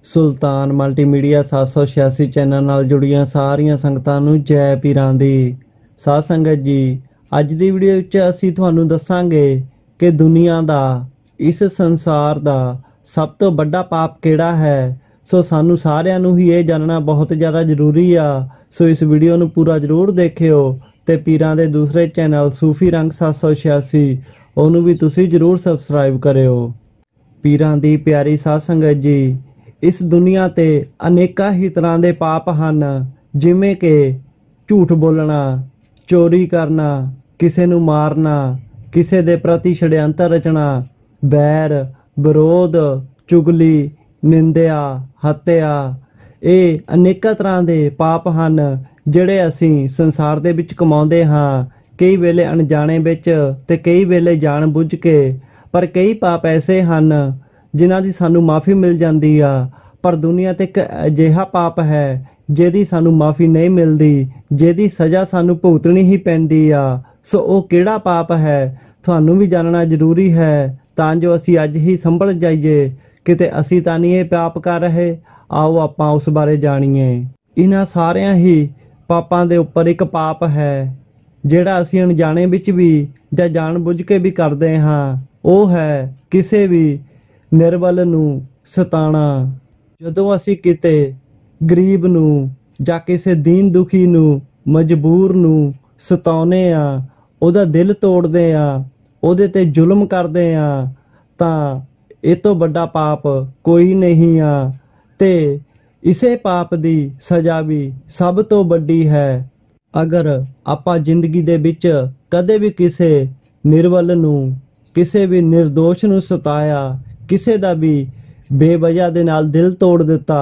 ਸੁਲਤਾਨ multimedia 786 channel ਨਾਲ ਜੁੜੀਆਂ ਸਾਰੀਆਂ ਸੰਗਤਾਂ ਨੂੰ ਜੈ ਪੀਰਾਂ ਦੀ। ਸਾਧ ਸੰਗਤ ਜੀ, ਅੱਜ ਦੀ ਵੀਡੀਓ ਵਿੱਚ ਅਸੀਂ ਤੁਹਾਨੂੰ ਦੱਸਾਂਗੇ ਕਿ ਦੁਨੀਆ ਦਾ, ਇਸ ਸੰਸਾਰ ਦਾ ਸਭ ਤੋਂ ਵੱਡਾ ਪਾਪ ਕਿਹੜਾ ਹੈ। ਸੋ ਸਾਨੂੰ ਸਾਰਿਆਂ ਨੂੰ ਹੀ ਇਹ ਜਾਣਨਾ ਬਹੁਤ ਜ਼ਿਆਦਾ ਜ਼ਰੂਰੀ ਆ। ਸੋ ਇਸ ਵੀਡੀਓ ਨੂੰ ਪੂਰਾ ਜ਼ਰੂਰ ਦੇਖਿਓ ਤੇ ਪੀਰਾਂ ਦੇ ਦੂਸਰੇ ਚੈਨਲ ਸੂਫੀ ਰੰਗ 786 ਉਹਨੂੰ ਵੀ ਤੁਸੀਂ ਜ਼ਰੂਰ ਸਬਸਕ੍ਰਾਈਬ ਕਰਿਓ। ਪੀਰਾਂ ਦੀ ਪਿਆਰੀ ਸਾਧ ਸੰਗਤ ਜੀ, ਇਸ ਦੁਨੀਆ ਤੇ ਅਨੇਕਾਂ ਹੀ ਤਰ੍ਹਾਂ ਦੇ ਪਾਪ ਹਨ, ਜਿਵੇਂ ਕਿ ਝੂਠ ਬੋਲਣਾ, ਚੋਰੀ ਕਰਨਾ, ਕਿਸੇ ਨੂੰ ਮਾਰਨਾ, ਕਿਸੇ ਦੇ ਪ੍ਰਤੀ ਛੜਯੰਤਰ ਰਚਣਾ, ਬੈਰ, ਵਿਰੋਧ, ਚੁਗਲੀ, ਨਿੰਦਿਆ, ਹੱਤਿਆ। ਇਹ ਅਨੇਕਾਂ ਤਰ੍ਹਾਂ ਦੇ ਪਾਪ ਹਨ ਜਿਹੜੇ ਅਸੀਂ ਸੰਸਾਰ ਦੇ ਵਿੱਚ ਕਮਾਉਂਦੇ ਹਾਂ, ਕਈ ਵੇਲੇ ਅਣਜਾਣੇ ਵਿੱਚ ਤੇ ਕਈ ਵੇਲੇ ਜਾਣ ਬੁੱਝ ਕੇ। ਪਰ ਕਈ ਪਾਪ ਐਸੇ ਹਨ ਜਿਨ੍ਹਾਂ ਦੀ ਸਾਨੂੰ ਮਾफ़ੀ ਮਿਲ ਜਾਂਦੀ ਆ, ਪਰ ਦੁਨੀਆ 'ਤੇ ਇੱਕ ਅਜਿਹਾ ਪਾਪ ਹੈ ਜਿਹਦੀ ਸਾਨੂੰ ਮਾफ़ੀ ਨਹੀਂ ਮਿਲਦੀ, ਜਿਹਦੀ ਸਜ਼ਾ ਸਾਨੂੰ ਭੁਗਤਣੀ ਹੀ ਪੈਂਦੀ ਆ। ਸੋ ਉਹ ਕਿਹੜਾ ਪਾਪ ਹੈ ਤੁਹਾਨੂੰ ਵੀ ਜਾਣਨਾ ਜ਼ਰੂਰੀ ਹੈ, ਤਾਂ ਜੋ ਅਸੀਂ ਅੱਜ ਹੀ ਸੰਭਲ ਜਾਈਏ, ਕਿਤੇ ਅਸੀਂ ਤਾਂ ਨਹੀਂ ਇਹ ਪਾਪ ਕਰ ਰਹੇ। ਆਓ ਆਪਾਂ ਉਸ ਬਾਰੇ ਜਾਣੀਏ। ਇਹਨਾਂ ਸਾਰਿਆਂ ਹੀ ਪਾਪਾਂ ਦੇ ਉੱਪਰ ਇੱਕ ਪਾਪ ਹੈ ਜਿਹੜਾ ਅਸੀਂ ਅਣਜਾਣੇ ਵਿੱਚ ਵੀ ਜਾਂ ਜਾਣ ਬੁੱਝ ਕੇ ਵੀ ਕਰਦੇ ਹਾਂ। ਉਹ ਹੈ ਕਿਸੇ ਵੀ ਨਿਰਬਲ ਨੂੰ ਸਤਾਉਣਾ। ਜਦੋਂ ਅਸੀਂ ਕਿਤੇ ਗਰੀਬ ਨੂੰ ਜਾਂ ਕਿਸੇ ਦੀਨ ਦੁਖੀ ਨੂੰ, ਮਜਬੂਰ ਨੂੰ ਸਤਾਉਂਦੇ ਆ, ਉਹਦਾ ਦਿਲ ਤੋੜਦੇ ਆ, ਉਹਦੇ ਤੇ ਜ਼ੁਲਮ ਕਰਦੇ ਆ, ਤਾਂ ਇਹ ਤੋਂ ਵੱਡਾ ਪਾਪ ਕੋਈ ਨਹੀਂ ਆ। ਤੇ ਇਸੇ ਪਾਪ ਦੀ ਸਜ਼ਾ ਵੀ ਸਭ ਤੋਂ ਵੱਡੀ ਹੈ। ਅਗਰ ਆਪਾਂ ਜ਼ਿੰਦਗੀ ਦੇ ਵਿੱਚ ਕਦੇ ਵੀ ਕਿਸੇ ਨਿਰਬਲ ਨੂੰ, ਕਿਸੇ ਵੀ ਨਿਰਦੋਸ਼ ਨੂੰ ਸਤਾਇਆ, ਕਿਸੇ ਦਾ ਵੀ ਬੇਵਜ੍ਹਾ ਦੇ ਨਾਲ ਦਿਲ ਤੋੜ ਦਿੱਤਾ,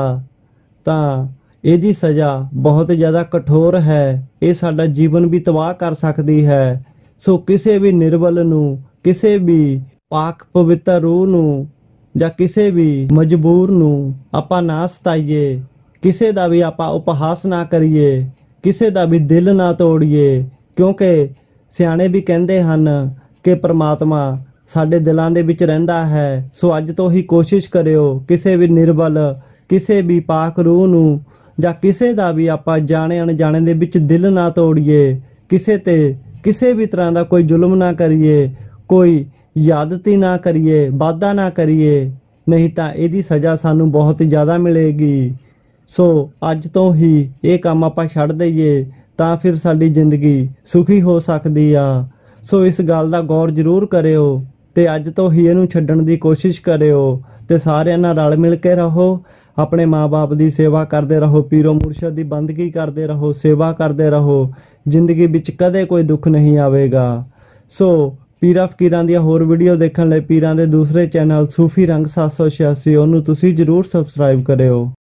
ਤਾਂ ਇਹਦੀ ਸਜ਼ਾ ਬਹੁਤ ਜ਼ਿਆਦਾ ਕਠੋਰ ਹੈ। ਇਹ ਸਾਡਾ ਜੀਵਨ ਵੀ ਤਬਾਹ ਕਰ ਸਕਦੀ ਹੈ। ਸੋ ਕਿਸੇ ਵੀ ਨਿਰਬਲ ਨੂੰ, ਕਿਸੇ ਵੀ ਪਾਕ ਪਵਿੱਤਰ ਰੂਹ ਨੂੰ ਜਾਂ ਕਿਸੇ ਵੀ ਮਜਬੂਰ ਨੂੰ ਆਪਾਂ ਨਾ ਸਤਾਈਏ, ਕਿਸੇ ਦਾ ਵੀ ਆਪਾਂ ਉਪਹਾਸ ਨਾ ਕਰੀਏ, ਕਿਸੇ ਦਾ ਵੀ ਦਿਲ ਨਾ ਤੋੜੀਏ, ਕਿਉਂਕਿ ਸਿਆਣੇ ਵੀ ਕਹਿੰਦੇ ਹਨ ਕਿ ਪ੍ਰਮਾਤਮਾ ਸਾਡੇ ਦਿਲਾਂ ਦੇ ਵਿੱਚ ਰਹਿੰਦਾ ਹੈ। ਸੋ ਅੱਜ ਤੋਂ ਹੀ ਕੋਸ਼ਿਸ਼ ਕਰਿਓ ਕਿਸੇ ਵੀ ਨਿਰਬਲ, ਕਿਸੇ ਵੀ ਪਾਕ ਰੂਹ ਨੂੰ ਜਾਂ ਕਿਸੇ ਦਾ ਵੀ ਆਪਾਂ ਜਾਣੇ ਅਣਜਾਣੇ ਦੇ ਵਿੱਚ ਦਿਲ ਨਾ ਤੋੜੀਏ, ਕਿਸੇ ਤੇ ਕਿਸੇ ਵੀ ਤਰ੍ਹਾਂ ਦਾ ਕੋਈ ਜ਼ੁਲਮ ਨਾ ਕਰੀਏ, ਕੋਈ ਜ਼ਿਆਦਤੀ ਨਾ ਕਰੀਏ, ਵਾਧਾ ਨਾ ਕਰੀਏ, ਨਹੀਂ ਤਾਂ ਇਹਦੀ ਸਜ਼ਾ ਸਾਨੂੰ ਬਹੁਤ ਜ਼ਿਆਦਾ ਮਿਲੇਗੀ। ਸੋ ਅੱਜ ਤੋਂ ਹੀ ਇਹ ਕੰਮ ਆਪਾਂ ਛੱਡ ਦਈਏ, ਤਾਂ ਫਿਰ ਸਾਡੀ ਜ਼ਿੰਦਗੀ ਸੁਖੀ ਹੋ ਸਕਦੀ ਆ। ਸੋ ਇਸ ਗੱਲ ਦਾ ਗੌਰ ਜ਼ਰੂਰ ਕਰਿਓ ਤੇ ਅੱਜ ਤੋਂ ਹੀ ਇਹਨੂੰ ਛੱਡਣ ਦੀ ਕੋਸ਼ਿਸ਼ ਕਰਿਓ ਤੇ ਸਾਰਿਆਂ ਨਾਲ ਰਲ ਮਿਲ ਕੇ ਰਹੋ। ਆਪਣੇ ਮਾਂ-ਬਾਪ ਦੀ ਸੇਵਾ ਕਰਦੇ ਰਹੋ, ਪੀਰੋ ਮੁਰਸ਼ਦ ਦੀ ਬੰਦਗੀ ਕਰਦੇ ਰਹੋ, ਸੇਵਾ ਕਰਦੇ ਰਹੋ। ਜ਼ਿੰਦਗੀ ਵਿੱਚ ਕਦੇ ਕੋਈ ਦੁੱਖ ਨਹੀਂ ਆਵੇਗਾ। ਸੋ ਪੀਰਾਂ ਫਕੀਰਾਂ ਦੀਆਂ ਹੋਰ ਵੀਡੀਓ ਦੇਖਣ ਲਈ ਪੀਰਾਂ ਦੇ ਦੂਸਰੇ ਚੈਨਲ ਸੂਫੀ ਰੰਗ 786 ਉਹਨੂੰ ਤੁਸੀਂ ਜ਼ਰੂਰ ਸਬਸਕ੍ਰਾਈਬ ਕਰਿਓ।